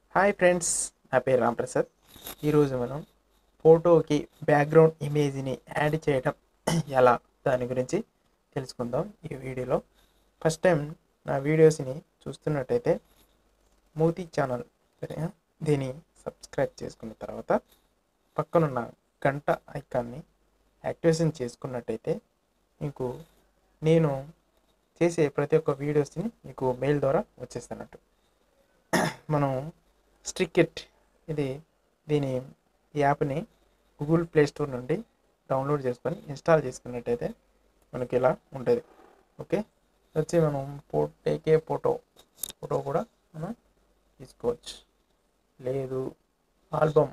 Hi friends, నా పేరు రాంప్రసాద్. ఈరోజు మనం ఫోటోకి బ్యాక్గ్రౌండ్ ఇమేజ్ని యాడ్ చేయడం ఎలా దాని గురించి తెలుసుకుందాం ఈ వీడియోలో. ఫస్ట్ టైం నా వీడియోస్ని చూస్తున్నట్టయితే మూతి ఛానల్ దీన్ని సబ్స్క్రైబ్ చేసుకున్న తర్వాత పక్కనున్న గంట ఐకాన్ని యాక్టివేషన్ చేసుకున్నట్టయితే మీకు నేను చేసే ప్రతి ఒక్క వీడియోస్ని మీకు మెయిల్ ద్వారా వచ్చేస్తున్నట్టు. మనం స్ట్రికెట్ దీని యాప్ని గూగుల్ ప్లే స్టోర్ నుండి డౌన్లోడ్ చేసుకొని ఇన్స్టాల్ చేసుకున్నట్టయితే మనకి ఇలా ఉంటుంది. ఓకే, వచ్చి మనం ఫోటో కూడా మనం తీసుకోవచ్చు. లేదు ఆల్బమ్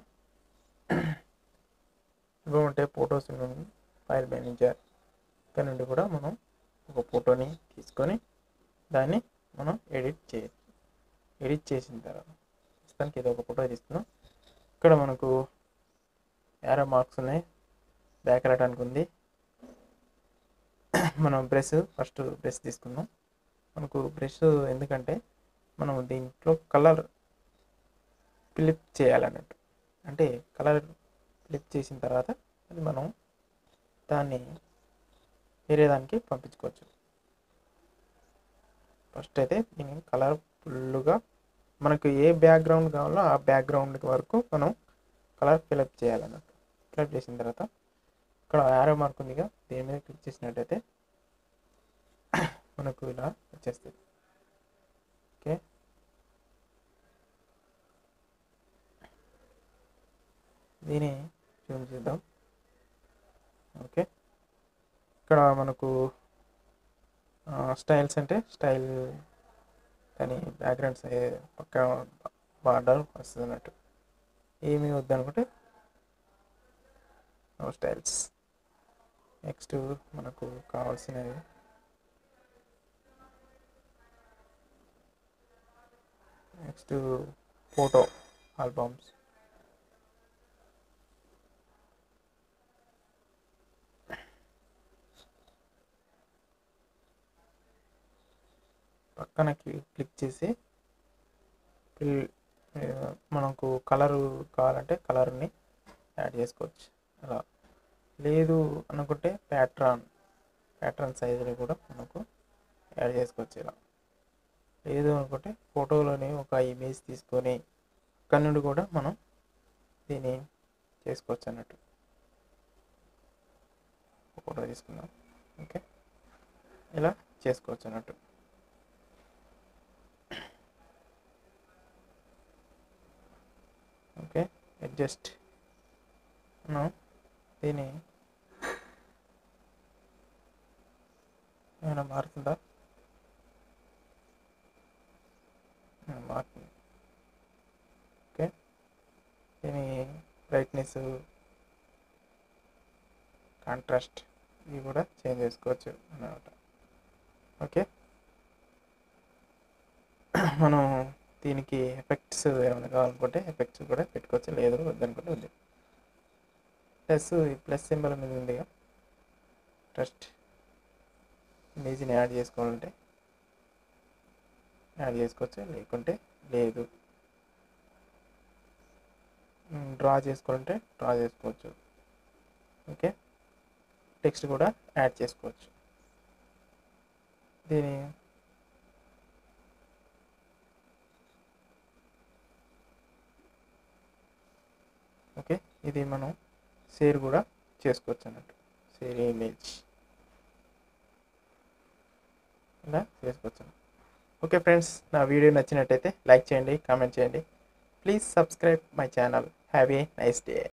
అంటే ఫొటోస్ ఫైల్ మేనేజర్ ఇక్కడ నుండి కూడా మనం ఒక ఫోటోని తీసుకొని దాన్ని మనం ఎడిట్ చేసిన తర్వాత ప్రస్తుతానికి ఇది ఒక ఫోటో తీసుకున్నాం. ఇక్కడ మనకు యారో మార్క్స్ ఉన్నాయి, బ్యాక్ రావడానికి ఉంది. మనం ఫస్ట్ బ్రష్ తీసుకుందాం. మనకు బ్రష్ ఎందుకంటే మనం దీంట్లో కలర్ ఫిలిప్ చేయాలన్నట్టు. అంటే కలర్ ఫిలిప్ చేసిన తర్వాత అది మనం దాన్ని వేరే దానికి పంపించుకోవచ్చు. ఫస్ట్ అయితే దీన్ని కలర్ ఫుల్గా మనకు ఏ బ్యాక్గ్రౌండ్ కావాలో ఆ బ్యాక్గ్రౌండ్ వరకు మనం కలర్ ఫిలప్ చేయాలన్నట్టు. ఫిలప్ చేసిన తర్వాత ఇక్కడ యారో మార్క్ ఉందిగా, దీని మీద క్లిక్ చేసినట్టయితే మనకు ఇలా వచ్చేస్తుంది. ఓకే, దీన్ని జూమ్ చేద్దాం. ఓకే, ఇక్కడ మనకు స్టైల్స్ అంటే స్టైల్ కానీ బ్యాక్గ్రౌండ్స్ పక్క బార్డర్ వస్తుంది అన్నట్టు. ఏమీ వద్దనుకుంటే స్టైల్స్. నెక్స్ట్ మనకు కావాల్సినవి ఫోటో ఆల్బమ్స్. పక్కన క్లిక్ చేసి మనకు కలరు కావాలంటే కలర్ని యాడ్ చేసుకోవచ్చు. అలా లేదు అనుకుంటే ప్యాటర్న్ సైజుని కూడా మనకు యాడ్ చేసుకోవచ్చు. ఇలా లేదు అనుకుంటే ఫోటోలోని ఒక ఇమేజ్ తీసుకొని అక్కడి నుండి కూడా మనం దీన్ని చేసుకోవచ్చు అన్నట్టు. ఫోటో తీసుకుందాం. ఓకే, ఇలా చేసుకోవచ్చు అన్నట్టు. ఓకే, అడ్జస్ట్ దీన్ని ఏమైనా మారుతుందా? మారుతుంది. ఓకే, దీని బ్రైట్నెస్, కాంట్రాస్ట్ ఇవి కూడా చేంజ్ చేసుకోవచ్చు అన్నమాట. ఓకే, మనం దీనికి ఎఫెక్ట్స్ ఏమైనా కావాలనుకుంటే ఎఫెక్ట్స్ కూడా పెట్టుకోవచ్చు. లేదు వద్దనుకుంటే వద్దు. ప్లస్ సింబల్ మీద ఉంది, ట్రస్ట్ ఇమేజ్ని యాడ్ చేసుకోవాలంటే యాడ్ చేసుకోవచ్చు, లేకుంటే లేదు. డ్రా చేసుకోవాలంటే డ్రా చేసుకోవచ్చు. ఓకే, టెక్స్ట్ కూడా యాడ్ చేసుకోవచ్చు. దీని ఓకే, ఇది మనం షేర్ కూడా చేసుకోవచ్చు అన్నట్టు. షేర్ ఇమేజ్ ఇలా చేసుకోవచ్చు. ఓకే ఫ్రెండ్స్, నా వీడియో నచ్చినట్టయితే లైక్ చేయండి, కామెంట్ చేయండి. Please subscribe my channel. Have a nice day.